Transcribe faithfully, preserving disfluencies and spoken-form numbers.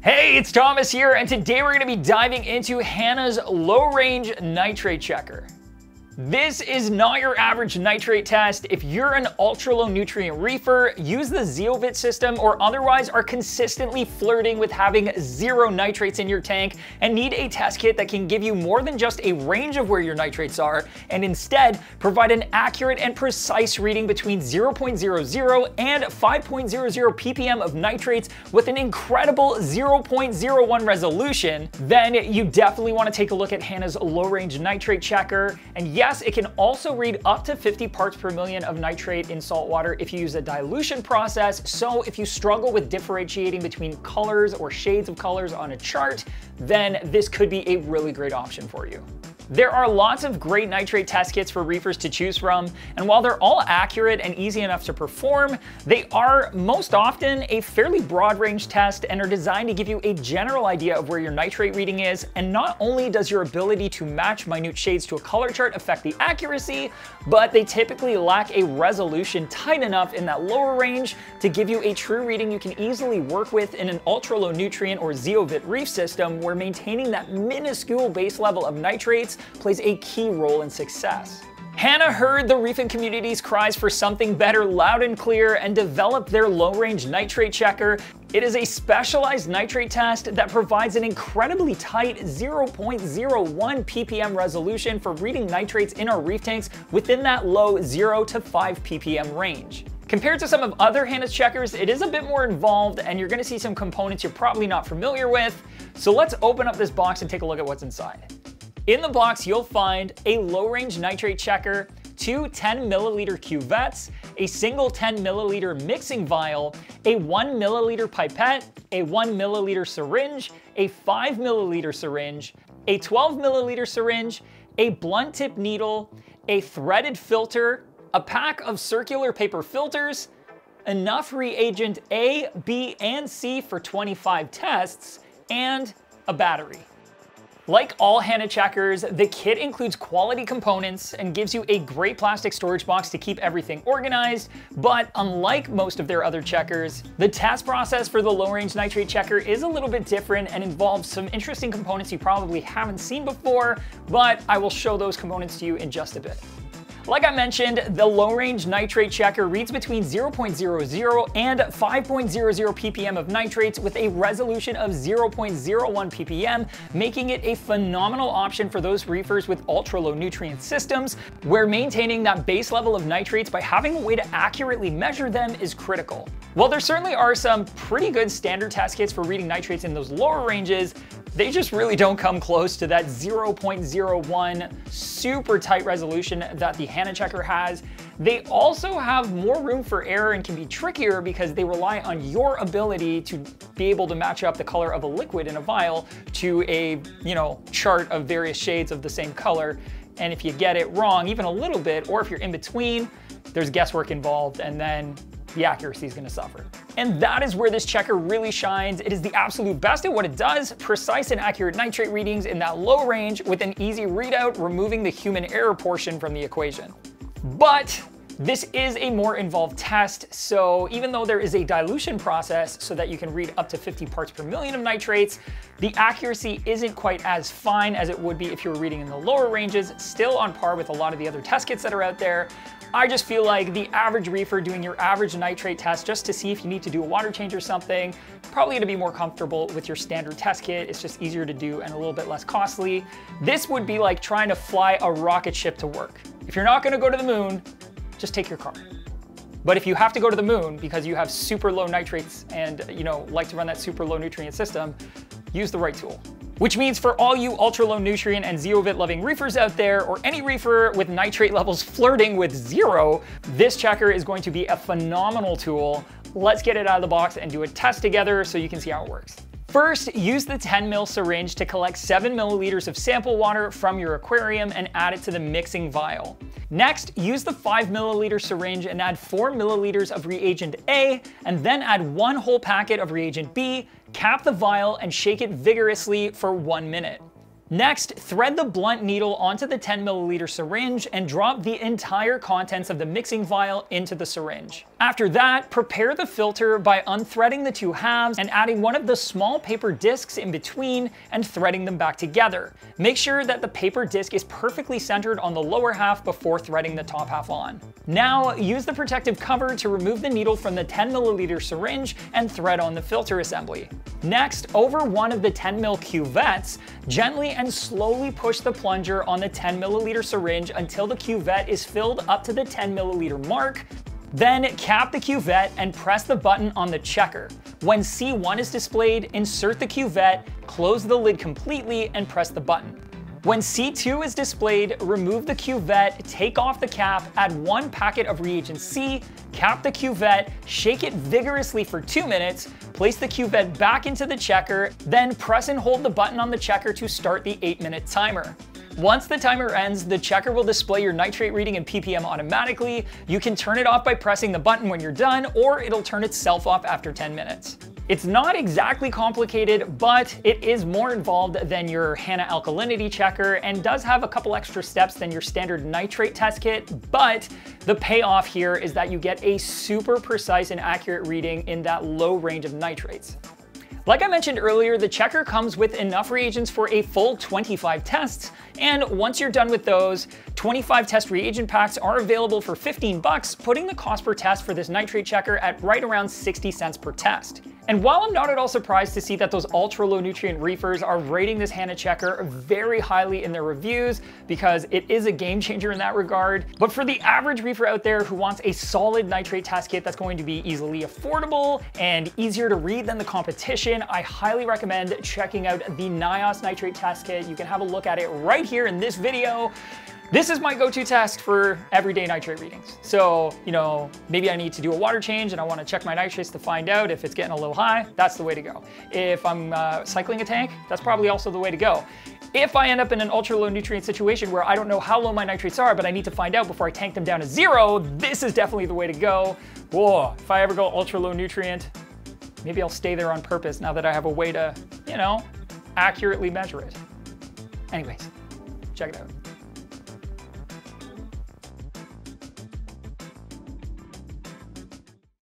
Hey, it's Thomas here, and today we're going to be diving into Hanna's low-range nitrate checker. This is not your average nitrate test. If you're an ultra-low nutrient reefer, use the Zeovit system, or otherwise are consistently flirting with having zero nitrates in your tank and need a test kit that can give you more than just a range of where your nitrates are, and instead provide an accurate and precise reading between zero point zero zero and five point zero zero p p m of nitrates with an incredible zero point zero one resolution, then you definitely want to take a look at Hanna's low-range nitrate checker. And yes, Yes, it can also read up to fifty parts per million of nitrate in salt water if you use a dilution process. So if you struggle with differentiating between colors or shades of colors on a chart, then this could be a really great option for you. There are lots of great nitrate test kits for reefers to choose from, and while they're all accurate and easy enough to perform, they are most often a fairly broad range test and are designed to give you a general idea of where your nitrate reading is. And not only does your ability to match minute shades to a color chart affect the accuracy, but they typically lack a resolution tight enough in that lower range to give you a true reading you can easily work with in an ultra low nutrient or Zeovit reef system, where maintaining that minuscule base level of nitrates plays a key role in success. Hanna heard the reefing community's cries for something better loud and clear and developed their low-range nitrate checker. It is a specialized nitrate test that provides an incredibly tight zero point zero one p p m resolution for reading nitrates in our reef tanks within that low zero to five p p m range. Compared to some of other Hanna's checkers, it is a bit more involved, and you're going to see some components you're probably not familiar with. So let's open up this box and take a look at what's inside. In the box, you'll find a low-range nitrate checker, two ten milliliter cuvettes, a single ten milliliter mixing vial, a one milliliter pipette, a one milliliter syringe, a five milliliter syringe, a twelve milliliter syringe, a blunt tip needle, a threaded filter, a pack of circular paper filters, enough reagent A, B, and C for twenty-five tests, and a battery. Like all Hanna checkers, the kit includes quality components and gives you a great plastic storage box to keep everything organized, but unlike most of their other checkers, the test process for the low-range nitrate checker is a little bit different and involves some interesting components you probably haven't seen before, but I will show those components to you in just a bit. Like I mentioned, the low-range nitrate checker reads between zero point zero zero and five point zero zero p p m of nitrates with a resolution of zero point zero one p p m, making it a phenomenal option for those reefers with ultra-low nutrient systems, where maintaining that base level of nitrates by having a way to accurately measure them is critical. While there certainly are some pretty good standard test kits for reading nitrates in those lower ranges, they just really don't come close to that zero point zero one super tight resolution that the Hanna checker has. They also have more room for error and can be trickier because they rely on your ability to be able to match up the color of a liquid in a vial to a, you know, chart of various shades of the same color. And if you get it wrong even a little bit, or if you're in between, there's guesswork involved, and then the accuracy is going to suffer. And that is where this checker really shines. It is the absolute best at what it does, precise and accurate nitrate readings in that low range with an easy readout, removing the human error portion from the equation. But this is a more involved test, so even though there is a dilution process so that you can read up to fifty parts per million of nitrates, the accuracy isn't quite as fine as it would be if you were reading in the lower ranges, still on par with a lot of the other test kits that are out there. I just feel like the average reefer doing your average nitrate test just to see if you need to do a water change or something, probably gonna be more comfortable with your standard test kit. It's just easier to do and a little bit less costly. This would be like trying to fly a rocket ship to work. If you're not gonna go to the moon, just take your car. But if you have to go to the moon because you have super low nitrates and, you know, like to run that super low nutrient system, use the right tool. Which means for all you ultra low nutrient and Zeovit loving reefers out there, or any reefer with nitrate levels flirting with zero, this checker is going to be a phenomenal tool. Let's get it out of the box and do a test together so you can see how it works. First, use the ten mil syringe to collect seven milliliters of sample water from your aquarium and add it to the mixing vial. Next, use the five milliliter syringe and add four milliliters of reagent A, and then add one whole packet of reagent B, cap the vial, and shake it vigorously for one minute. Next, thread the blunt needle onto the ten milliliter syringe and drop the entire contents of the mixing vial into the syringe. After that, prepare the filter by unthreading the two halves and adding one of the small paper discs in between and threading them back together. Make sure that the paper disc is perfectly centered on the lower half before threading the top half on. Now, use the protective cover to remove the needle from the ten milliliter syringe and thread on the filter assembly. Next, over one of the ten mil cuvettes, gently and slowly push the plunger on the ten milliliter syringe until the cuvette is filled up to the ten milliliter mark. Then cap the cuvette and press the button on the checker. When C one is displayed, insert the cuvette, close the lid completely, and press the button. When C two is displayed, remove the cuvette, take off the cap, add one packet of reagent C, cap the cuvette, shake it vigorously for two minutes, place the cuvette back into the checker, then press and hold the button on the checker to start the eight minute timer. Once the timer ends, the checker will display your nitrate reading in P P M automatically. You can turn it off by pressing the button when you're done, or it'll turn itself off after ten minutes. It's not exactly complicated, but it is more involved than your Hanna alkalinity checker and does have a couple extra steps than your standard nitrate test kit, but the payoff here is that you get a super precise and accurate reading in that low range of nitrates. Like I mentioned earlier, the checker comes with enough reagents for a full twenty-five tests, and once you're done with those, twenty-five test reagent packs are available for fifteen bucks, putting the cost per test for this nitrate checker at right around sixty cents per test. And while I'm not at all surprised to see that those ultra low nutrient reefers are rating this Hanna Checker very highly in their reviews, because it is a game changer in that regard, but for the average reefer out there who wants a solid nitrate test kit that's going to be easily affordable and easier to read than the competition, I highly recommend checking out the NIOS nitrate test kit. You can have a look at it right here in this video. This is my go-to test for everyday nitrate readings. So, you know, maybe I need to do a water change and I want to check my nitrates to find out if it's getting a little high. That's the way to go. If I'm uh, cycling a tank, that's probably also the way to go. If I end up in an ultra low nutrient situation where I don't know how low my nitrates are, but I need to find out before I tank them down to zero, this is definitely the way to go. Whoa, if I ever go ultra low nutrient, maybe I'll stay there on purpose now that I have a way to, you know, accurately measure it. Anyways, check it out.